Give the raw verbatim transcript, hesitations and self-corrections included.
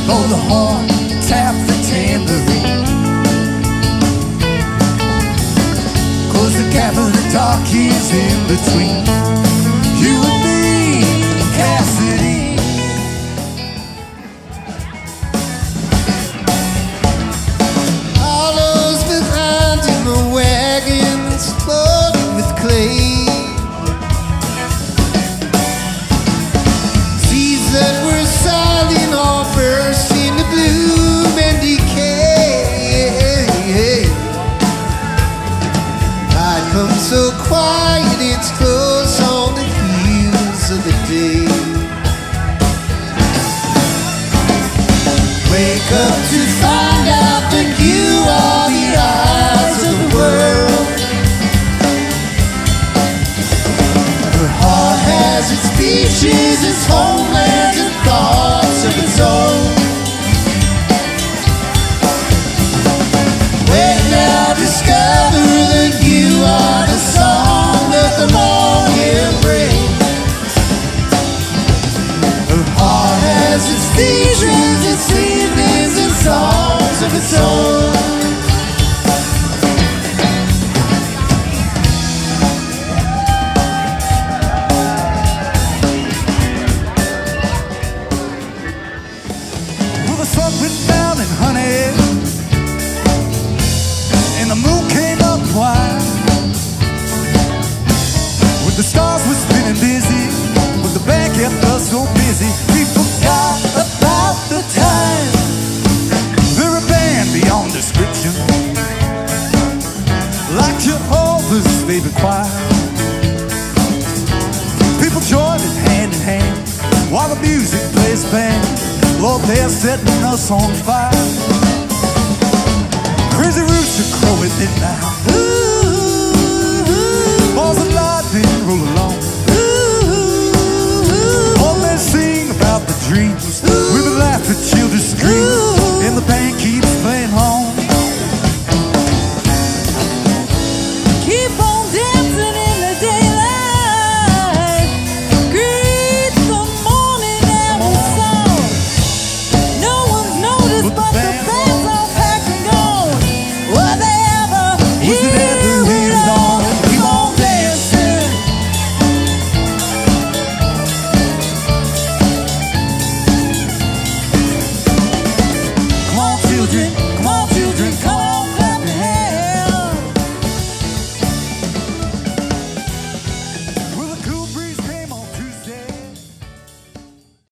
blow the horn, tap the tambourine. Close the gap of the dark years in between you and me, Cassidy. Hollows behind in the wagon that's loaded with clay. Seeds that were silent all burst into bloom and decay. Night comes so quiet, it's close on the heels of the day. Wake up to find out that you are the eyes of the world. Her heart has its beaches, its homeland, and thoughts of its own. Wake now, discover that you are the song that the morning brings. Her heart has its visions, its evenings, and songs of its own. Well, the sun went down in honey, and the moon came up wide. When the stars were spinning busy, when the band kept us so busy, we forgot about the time. They're a band beyond description, like Jehovah's favorite choir. People join it hand in hand while the music plays band. Lord, they're setting us on fire. Crazy rooster crowing midnight. Ooh.